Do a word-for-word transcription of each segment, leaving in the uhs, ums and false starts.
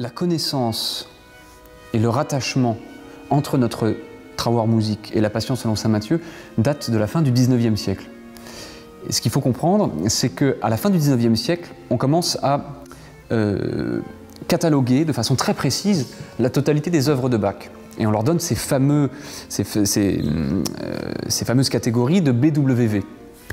la connaissance et le rattachement entre notre Trauermusik et la Passion selon saint Matthieu datent de la fin du dix-neuvième siècle. Et ce qu'il faut comprendre, c'est qu'à la fin du dix-neuvième siècle, on commence à euh, cataloguer de façon très précise la totalité des œuvres de Bach. Et on leur donne ces, fameux, ces, ces, euh, ces fameuses catégories de B W V.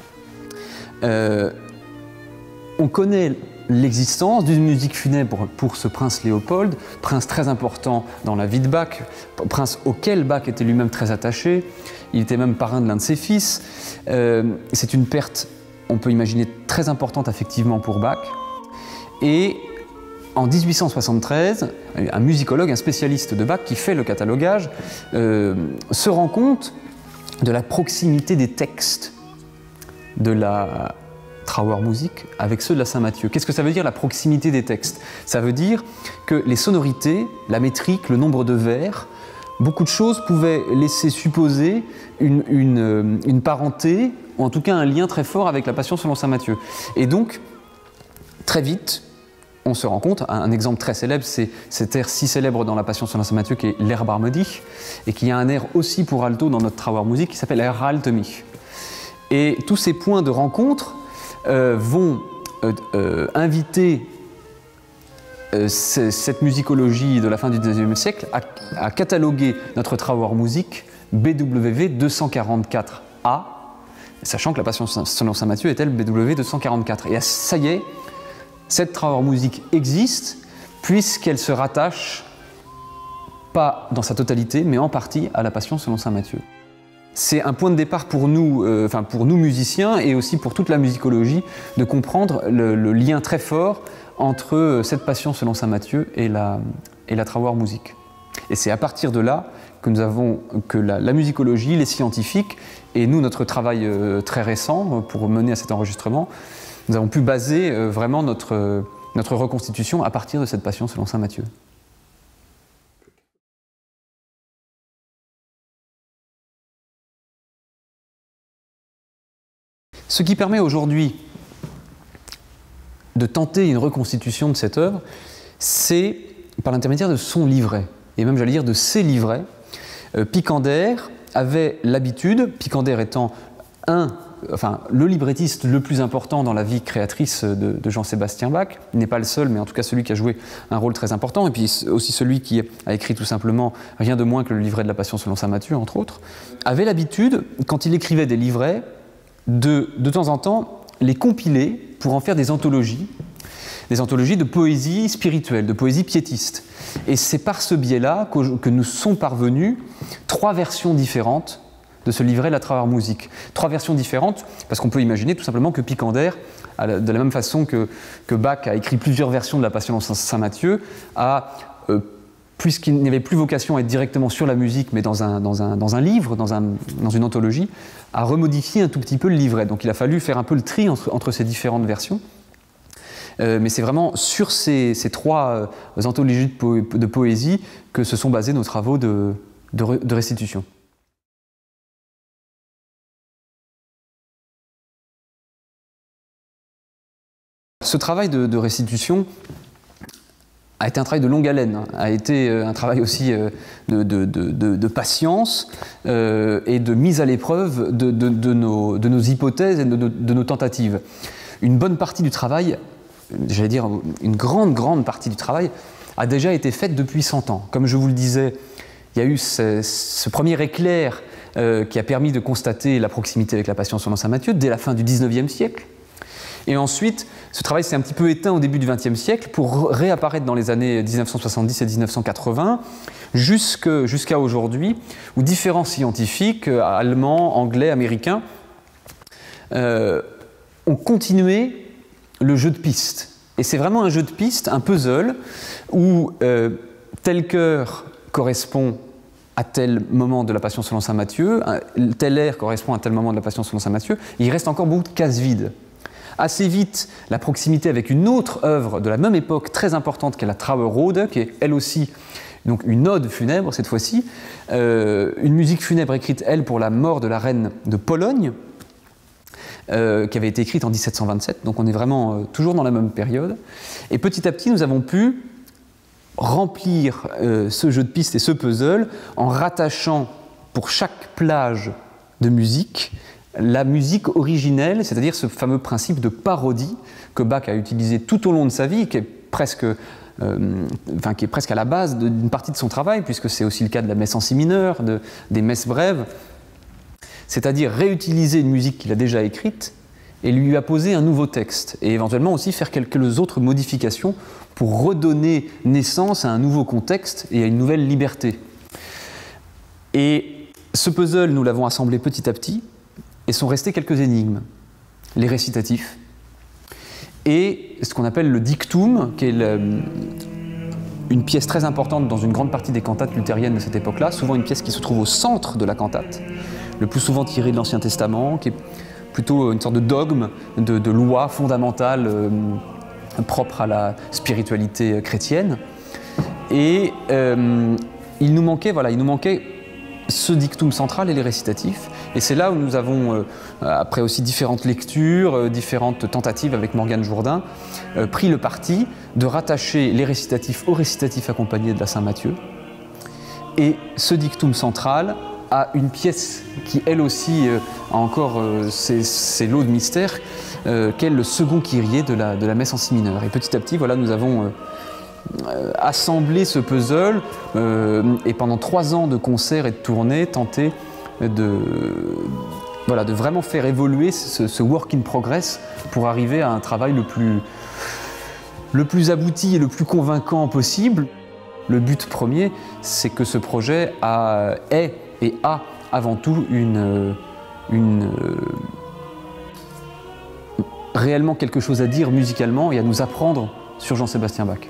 Euh, on connaît l'existence d'une musique funèbre pour ce prince Léopold, prince très important dans la vie de Bach, prince auquel Bach était lui-même très attaché. Il était même parrain de l'un de ses fils. Euh, c'est une perte, on peut imaginer, très importante affectivement pour Bach. Et en mille huit cent soixante-treize, un musicologue, un spécialiste de Bach qui fait le catalogage, euh, se rend compte de la proximité des textes de la Trauermusik avec ceux de la Saint Matthieu. Qu'est-ce que ça veut dire, la proximité des textes? Ça veut dire que les sonorités, la métrique, le nombre de vers, beaucoup de choses pouvaient laisser supposer une, une, une parenté, ou en tout cas un lien très fort avec la Passion selon saint Matthieu. Et donc, très vite, on se rend compte, un exemple très célèbre, c'est cet air si célèbre dans la Passion selon saint Matthieu qui est l'Erbarmedig, et qui a un air aussi pour alto dans notre Trauermusik qui s'appelle Erhalte mich. Et tous ces points de rencontre euh, vont euh, euh, inviter euh, cette musicologie de la fin du dix-neuvième siècle à, à cataloguer notre Trauermusik B W V deux cent quarante-quatre A, sachant que la Passion selon saint Matthieu est elle B W V deux cent quarante-quatre. Et ça y est, cette Trauermusik existe puisqu'elle se rattache, pas dans sa totalité, mais en partie à la Passion selon saint Matthieu. C'est un point de départ pour nous, euh, enfin pour nous musiciens et aussi pour toute la musicologie, de comprendre le, le lien très fort entre cette Passion selon saint Matthieu et la, et la Trauermusik. Et c'est à partir de là que nous avons, que la, la musicologie, les scientifiques, et nous, notre travail euh, très récent pour mener à cet enregistrement, nous avons pu baser euh, vraiment notre, euh, notre reconstitution à partir de cette Passion selon saint Matthieu. Ce qui permet aujourd'hui de tenter une reconstitution de cette œuvre, c'est par l'intermédiaire de son livret, et même j'allais dire de ses livrets. Euh, Picander avait l'habitude, Picander étant un, enfin, le librettiste le plus important dans la vie créatrice de, de Jean-Sébastien Bach, il n'est pas le seul, mais en tout cas celui qui a joué un rôle très important, et puis aussi celui qui a écrit tout simplement rien de moins que le livret de la Passion selon saint Matthieu, entre autres, avait l'habitude, quand il écrivait des livrets, de, de temps en temps, les compiler pour en faire des anthologies, des anthologies de poésie spirituelle, de poésie piétiste. Et c'est par ce biais-là que, que nous sont parvenues trois versions différentes de ce livret La Trauermusik. Trois versions différentes, parce qu'on peut imaginer tout simplement que Picander, de la même façon que, que Bach a écrit plusieurs versions de la Passion saint Matthieu, a, euh, puisqu'il n'y avait plus vocation à être directement sur la musique, mais dans un, dans un, dans un livre, dans, un, dans une anthologie, a remodifié un tout petit peu le livret. Donc il a fallu faire un peu le tri entre, entre ces différentes versions. Euh, mais c'est vraiment sur ces, ces trois euh, anthologies de, po de poésie que se sont basés nos travaux de, de, de restitution. Ce travail de, de restitution a été un travail de longue haleine, a été un travail aussi de, de, de, de, de patience euh, et de mise à l'épreuve de, de, de, nos, de nos hypothèses et de, de, de nos tentatives. Une bonne partie du travail, j'allais dire une grande, grande partie du travail, a déjà été faite depuis cent ans. Comme je vous le disais, il y a eu ce, ce premier éclair euh, qui a permis de constater la proximité avec la Passion selon saint Matthieu dès la fin du dix-neuvième siècle. Et ensuite, ce travail s'est un petit peu éteint au début du vingtième siècle pour réapparaître dans les années mille neuf cent soixante-dix et mille neuf cent quatre-vingts, jusqu'à jusqu'à aujourd'hui, où différents scientifiques, allemands, anglais, américains, euh, ont continué le jeu de pistes. Et c'est vraiment un jeu de pistes, un puzzle, où euh, tel cœur correspond à tel moment de la Passion selon saint Matthieu, tel air correspond à tel moment de la Passion selon saint Matthieu, et il reste encore beaucoup de cases vides. Assez vite, la proximité avec une autre œuvre de la même époque très importante qu'est la Trauerode, qui est elle aussi donc une ode funèbre cette fois-ci, euh, une musique funèbre écrite elle pour la mort de la reine de Pologne, euh, qui avait été écrite en mille sept cent vingt-sept, donc on est vraiment euh, toujours dans la même période. Et petit à petit, nous avons pu remplir euh, ce jeu de pistes et ce puzzle en rattachant pour chaque plage de musique la musique originelle, c'est-à-dire ce fameux principe de parodie que Bach a utilisé tout au long de sa vie, qui est presque, euh, enfin, qui est presque à la base d'une partie de son travail, puisque c'est aussi le cas de la messe en si mineur, de, des messes brèves, c'est-à-dire réutiliser une musique qu'il a déjà écrite et lui apposer un nouveau texte, et éventuellement aussi faire quelques autres modifications pour redonner naissance à un nouveau contexte et à une nouvelle liberté. Et ce puzzle, nous l'avons assemblé petit à petit, et sont restés quelques énigmes. Les récitatifs, et ce qu'on appelle le dictum, qui est le, une pièce très importante dans une grande partie des cantates luthériennes de cette époque-là, souvent une pièce qui se trouve au centre de la cantate, le plus souvent tirée de l'Ancien Testament, qui est plutôt une sorte de dogme, de, de loi fondamentale euh, propre à la spiritualité chrétienne. Et euh, il nous manquait, voilà, il nous manquait ce dictum central et les récitatifs. Et c'est là où nous avons, euh, après aussi différentes lectures, euh, différentes tentatives avec Morgane Jourdain, euh, pris le parti de rattacher les récitatifs aux récitatifs accompagnés de la Saint-Matthieu. Et ce dictum central a une pièce qui, elle aussi, euh, a encore euh, ses, ses lots de mystère, euh, qu'est le second kyrie de la, de la messe en si mineur. Et petit à petit, voilà, nous avons euh, euh, assemblé ce puzzle euh, et pendant trois ans de concerts et de tournées, tenté de, voilà, de vraiment faire évoluer ce, ce work in progress pour arriver à un travail le plus, le plus abouti et le plus convaincant possible. Le but premier, c'est que ce projet a, est et a avant tout une, une, réellement quelque chose à dire musicalement et à nous apprendre sur Jean-Sébastien Bach.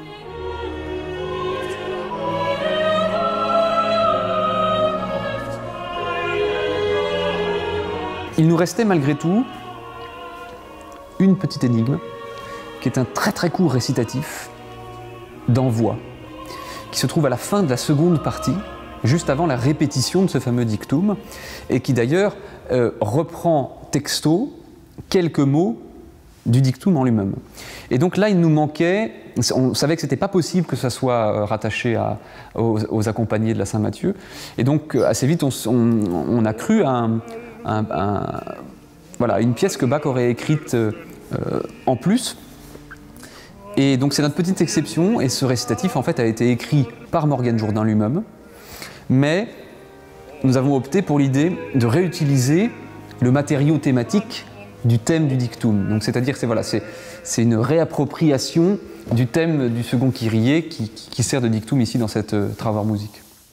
Il nous restait malgré tout une petite énigme, qui est un très très court récitatif d'envoi, qui se trouve à la fin de la seconde partie, juste avant la répétition de ce fameux dictum, et qui d'ailleurs euh, reprend texto quelques mots du dictum en lui-même. Et donc là, il nous manquait, on savait que ce n'était pas possible que ça soit rattaché à, aux, aux accompagnés de la Saint-Matthieu, et donc assez vite, on, on, on a cru à un, un, un, voilà, une pièce que Bach aurait écrite euh, en plus. Et donc c'est notre petite exception, et ce récitatif en fait a été écrit par Morgane Jourdain lui-même, mais nous avons opté pour l'idée de réutiliser le matériau thématique du thème du dictum. Donc c'est-à-dire c'est voilà, c'est une réappropriation du thème du second kyrie qui, qui sert de dictum ici dans cette euh, Trauer Musik.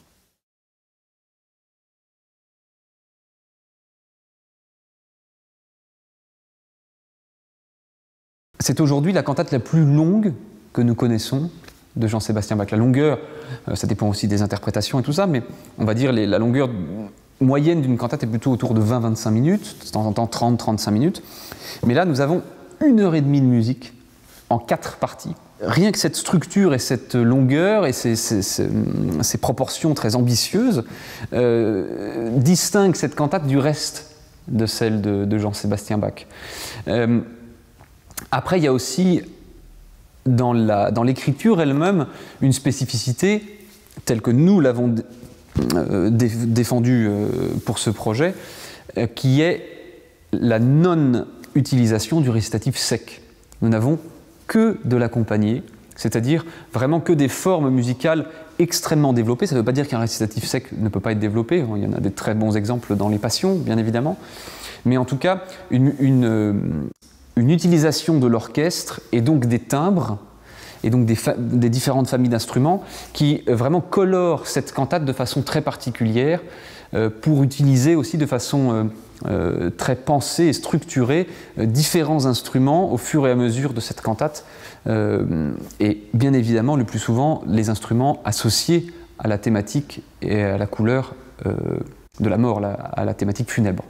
C'est aujourd'hui la cantate la plus longue que nous connaissons de Jean-Sébastien Bach. La longueur, euh, ça dépend aussi des interprétations et tout ça, mais on va dire les, la longueur moyenne d'une cantate est plutôt autour de vingt à vingt-cinq minutes, de temps en temps trente à trente-cinq minutes. Mais là, nous avons une heure et demie de musique en quatre parties. Rien que cette structure et cette longueur et ces, ces, ces, ces proportions très ambitieuses euh, distinguent cette cantate du reste de celle de, de Jean-Sébastien Bach. Euh, Après, il y a aussi, dans la, dans l'écriture elle-même, une spécificité telle que nous l'avons euh, dé, défendue euh, pour ce projet, euh, qui est la non-utilisation du récitatif sec. Nous n'avons que de l'accompagné, c'est-à-dire vraiment que des formes musicales extrêmement développées. Ça ne veut pas dire qu'un récitatif sec ne peut pas être développé, il y en a des très bons exemples dans les Passions, bien évidemment, mais en tout cas, une, une une utilisation de l'orchestre et donc des timbres et donc des, des différentes familles d'instruments qui euh, vraiment colorent cette cantate de façon très particulière euh, pour utiliser aussi de façon euh, euh, très pensée et structurée euh, différents instruments au fur et à mesure de cette cantate euh, et bien évidemment le plus souvent les instruments associés à la thématique et à la couleur euh, de la mort, la, à la thématique funèbre.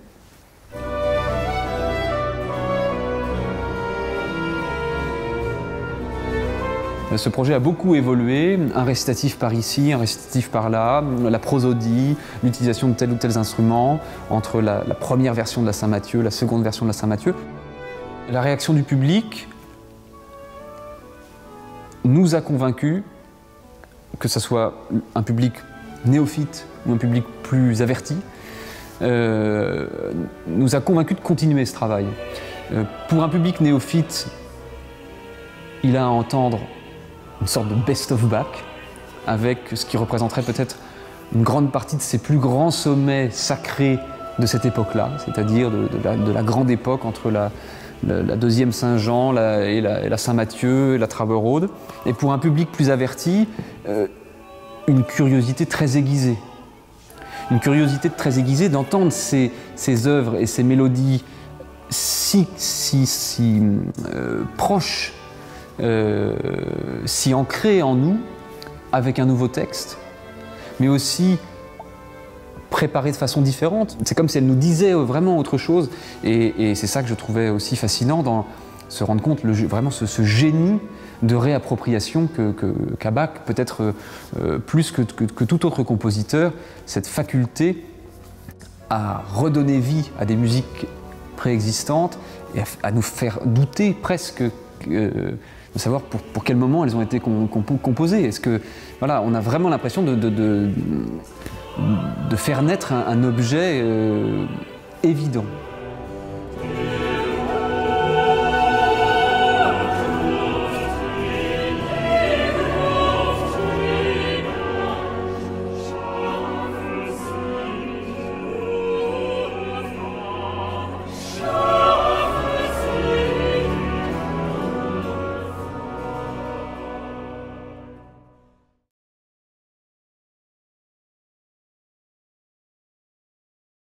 Ce projet a beaucoup évolué, un récitatif par ici, un récitatif par là, la prosodie, l'utilisation de tel ou tel instrument, entre la, la première version de la Saint-Matthieu, la seconde version de la Saint-Matthieu. La réaction du public nous a convaincus que ce soit un public néophyte ou un public plus averti, euh, nous a convaincus de continuer ce travail. Euh, pour un public néophyte, il a à entendre une sorte de best-of Bach, avec ce qui représenterait peut-être une grande partie de ces plus grands sommets sacrés de cette époque-là, c'est-à-dire de, de, la, de la grande époque entre la, la, la deuxième Saint-Jean la, et, la, et la Saint-Matthieu et la Traberaude. Et pour un public plus averti, euh, une curiosité très aiguisée. Une curiosité très aiguisée d'entendre ces, ces œuvres et ces mélodies si, si, si euh, proches, euh, si ancrées en nous, avec un nouveau texte, mais aussi préparé de façon différente. C'est comme si elle nous disait vraiment autre chose, et, et c'est ça que je trouvais aussi fascinant dans se rendre compte, le, vraiment ce, ce génie de réappropriation que, que, qu'a Bach, peut-être euh, plus que, que, que tout autre compositeur, cette faculté à redonner vie à des musiques préexistantes et à, à nous faire douter presque euh, de savoir pour, pour quel moment elles ont été com, com, composées. Est-ce que, voilà, on a vraiment l'impression de, de, de, de faire naître un, un objet euh, évident.